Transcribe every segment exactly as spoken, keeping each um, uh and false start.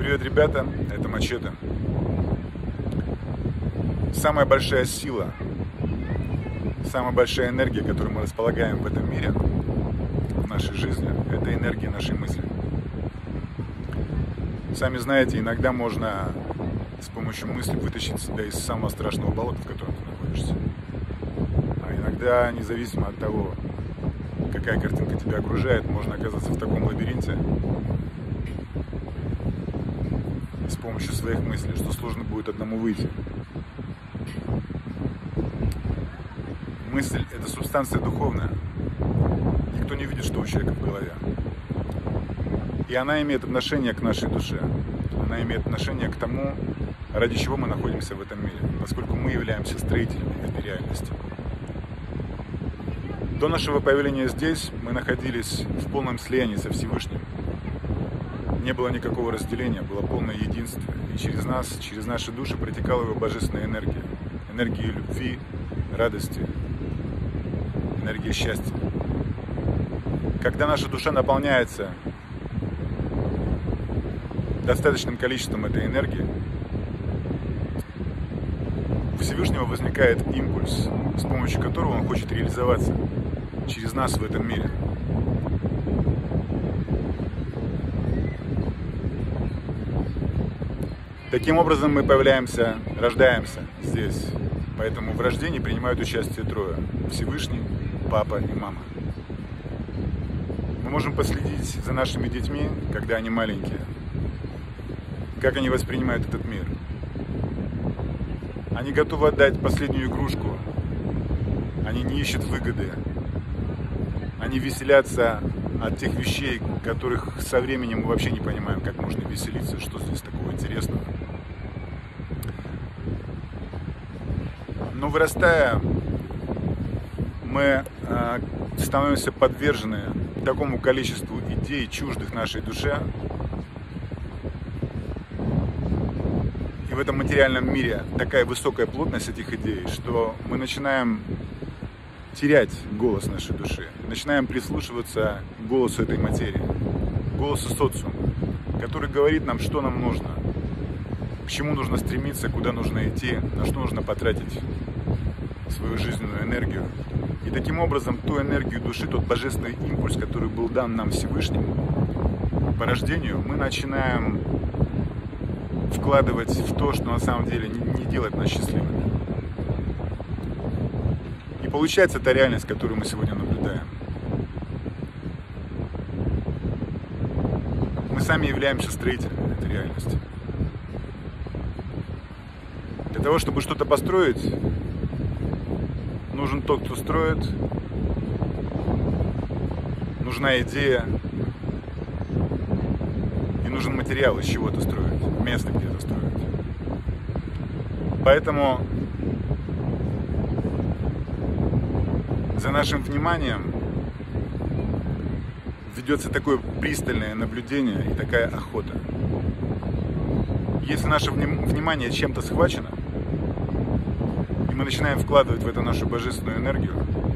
Привет, ребята, это Мачете. Самая большая сила, самая большая энергия, которую мы располагаем в этом мире, в нашей жизни, это энергия нашей мысли. Сами знаете, иногда можно с помощью мысли вытащить себя из самого страшного болота, в котором ты находишься. А иногда, независимо от того, какая картинка тебя окружает, можно оказаться в таком лабиринте с помощью своих мыслей, что сложно будет одному выйти. Мысль – это субстанция духовная. Никто не видит, что у человека в голове. И она имеет отношение к нашей душе. Она имеет отношение к тому, ради чего мы находимся в этом мире, поскольку мы являемся строителями этой реальности. До нашего появления здесь мы находились в полном слиянии со Всевышним. Не было никакого разделения, было полное единство. И через нас, через наши души протекала его божественная энергия. Энергия любви, радости, энергия счастья. Когда наша душа наполняется достаточным количеством этой энергии, у Всевышнего возникает импульс, с помощью которого он хочет реализоваться через нас в этом мире. Таким образом мы появляемся, рождаемся здесь. Поэтому в рождении принимают участие трое: Всевышний, папа и мама. Мы можем последить за нашими детьми, когда они маленькие, как они воспринимают этот мир. Они готовы отдать последнюю игрушку, они не ищут выгоды, они веселятся от тех вещей, которых со временем мы вообще не понимаем, как можно веселиться, что здесь такого интересного. Но вырастая, мы э, становимся подвержены такому количеству идей, чуждых нашей душе. И в этом материальном мире такая высокая плотность этих идей, что мы начинаем терять голос нашей души, начинаем прислушиваться к голосу этой материи, голосу социума, который говорит нам, что нам нужно, к чему нужно стремиться, куда нужно идти, на что нужно потратить свою жизненную энергию. И таким образом ту энергию души, тот божественный импульс, который был дан нам Всевышним по рождению, мы начинаем вкладывать в то, что на самом деле не делает нас счастливыми. И получается та реальность, которую мы сегодня наблюдаем. Мы сами являемся строителями этой реальности. Для того, чтобы что-то построить, нужен тот, кто строит, нужна идея и нужен материал, из чего это строить, место, где это строить. Поэтому за нашим вниманием ведется такое пристальное наблюдение и такая охота. Если наше внимание чем-то схвачено, мы начинаем вкладывать в это нашу божественную энергию,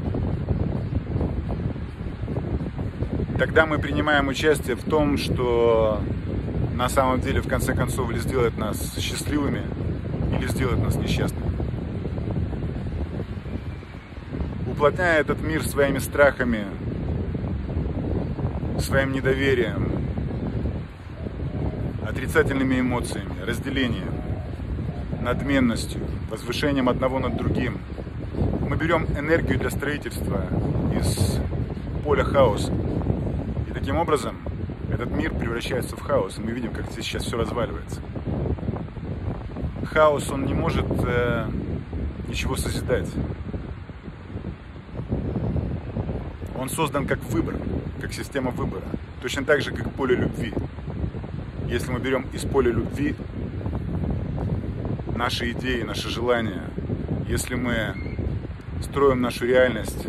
тогда мы принимаем участие в том, что на самом деле в конце концов или сделает нас счастливыми, или сделает нас несчастными. Уплотняя этот мир своими страхами, своим недоверием, отрицательными эмоциями, разделением, надменностью, возвышением одного над другим, мы берем энергию для строительства из поля хаоса. И таким образом этот мир превращается в хаос. И мы видим, как здесь сейчас все разваливается. Хаос, он не может э, ничего созидать. Он создан как выбор, как система выбора. Точно так же, как поле любви. Если мы берем из поля любви наши идеи, наши желания, если мы строим нашу реальность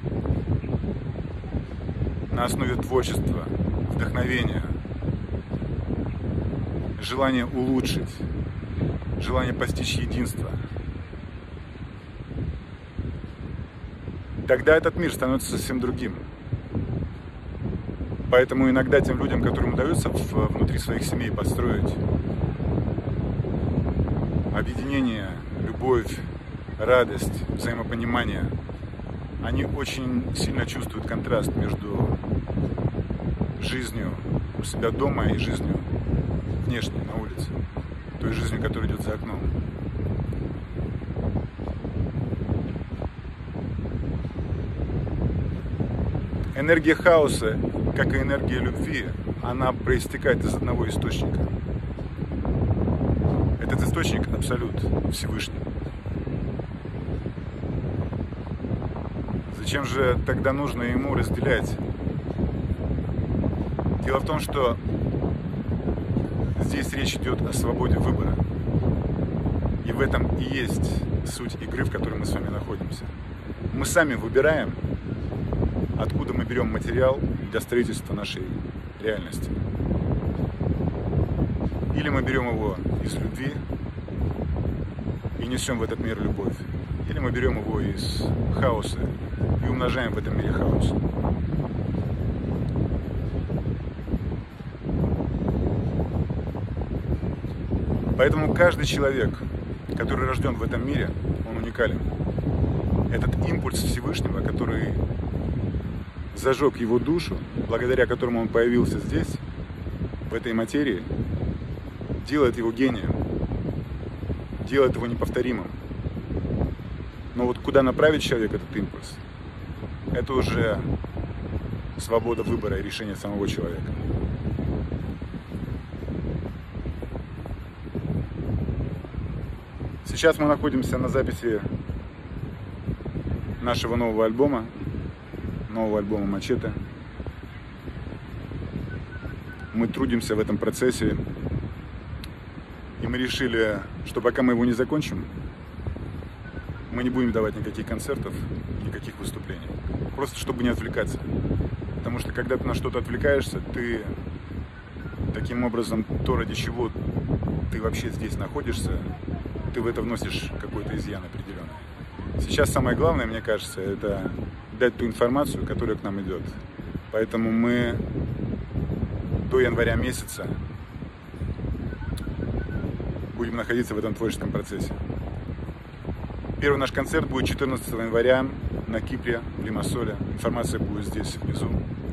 на основе творчества, вдохновения, желания улучшить, желания постичь единство, тогда этот мир становится совсем другим. Поэтому иногда тем людям, которым удается внутри своих семей построить объединение, любовь, радость, взаимопонимание, они очень сильно чувствуют контраст между жизнью у себя дома и жизнью внешней, на улице, той жизнью, которая идет за окном. Энергия хаоса, как и энергия любви, она проистекает из одного источника. Этот источник — Абсолют, Всевышний. Зачем же тогда нужно ему разделять? Дело в том, что здесь речь идет о свободе выбора. И в этом и есть суть игры, в которой мы с вами находимся. Мы сами выбираем, откуда мы берем материал для строительства нашей реальности. Или мы берем его из любви и несем в этот мир любовь. Или мы берем его из хаоса и умножаем в этом мире хаос. Поэтому каждый человек, который рожден в этом мире, он уникален. Этот импульс Всевышнего, который зажег его душу, благодаря которому он появился здесь, в этой материи, делает его гением, делает его неповторимым. Но вот куда направить человек этот импульс, это уже свобода выбора и решения самого человека. Сейчас мы находимся на записи нашего нового альбома, нового альбома «Мачете». Мы трудимся в этом процессе, и мы решили, что пока мы его не закончим, мы не будем давать никаких концертов, никаких выступлений, просто чтобы не отвлекаться. Потому что когда ты на что-то отвлекаешься, ты таким образом, то, ради чего ты вообще здесь находишься, ты в это вносишь какой-то изъян определенный. Сейчас самое главное, мне кажется, это дать ту информацию, которая к нам идет. Поэтому мы до января месяца будем находиться в этом творческом процессе. Первый наш концерт будет четырнадцатого января на Кипре, в Лимассоле. Информация будет здесь, внизу.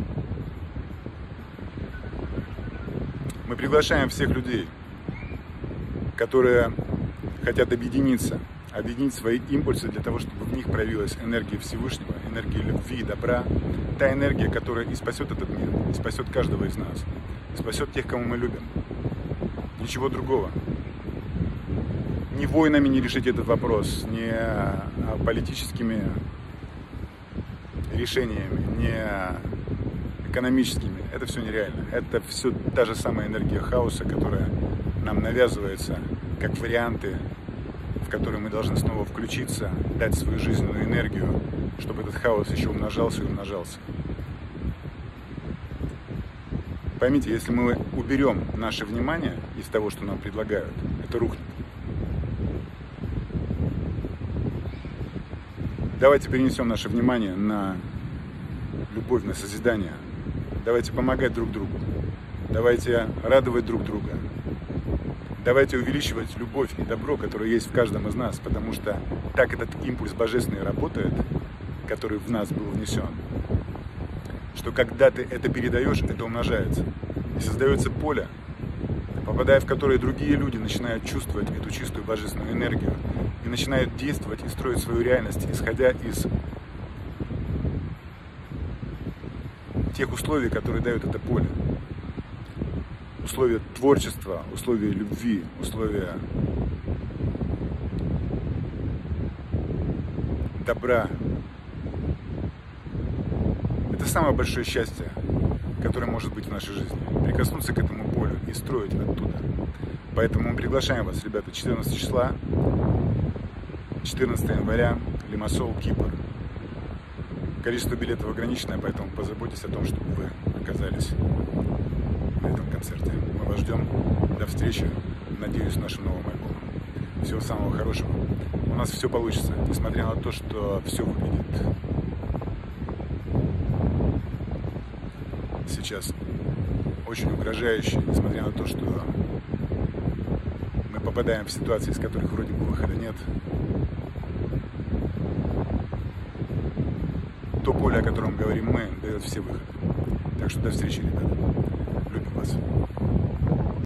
Мы приглашаем всех людей, которые хотят объединиться, объединить свои импульсы для того, чтобы в них проявилась энергия Всевышнего, энергия любви, добра, та энергия, которая и спасет этот мир, и спасет каждого из нас, и спасет тех, кого мы любим. Ничего другого. Ни войнами не решить этот вопрос, ни политическими решениями, ни экономическими. Это все нереально. Это все та же самая энергия хаоса, которая нам навязывается как варианты, в которые мы должны снова включиться, дать свою жизненную энергию, чтобы этот хаос еще умножался и умножался. Поймите, если мы уберем наше внимание из того, что нам предлагают, это рухнет. Давайте перенесем наше внимание на любовь, на созидание. Давайте помогать друг другу. Давайте радовать друг друга. Давайте увеличивать любовь и добро, которое есть в каждом из нас, потому что так этот импульс божественный работает, который в нас был внесен, что когда ты это передаешь, это умножается. И создается поле, попадая в которое другие люди начинают чувствовать эту чистую божественную энергию и начинают действовать и строить свою реальность, исходя из тех условий, которые дают это поле. Условия творчества, условия любви, условия добра. Это самое большое счастье, которое может быть в нашей жизни. Прикоснуться к этому полю и строить оттуда. Поэтому мы приглашаем вас, ребята, четырнадцатого числа, четырнадцатого января, Лимассол, Кипр. Количество билетов ограниченное, поэтому позаботьтесь о том, чтобы вы оказались на этом концерте. Мы вас ждем. До встречи, надеюсь, с нашим новым альбомом. Всего самого хорошего. У нас все получится, несмотря на то, что все выглядит сейчас сейчас очень угрожающий, несмотря на то, что мы попадаем в ситуации, из которых вроде бы выхода нет. То поле, о котором говорим мы, дает все выходы. Так что до встречи, ребята. Любим вас.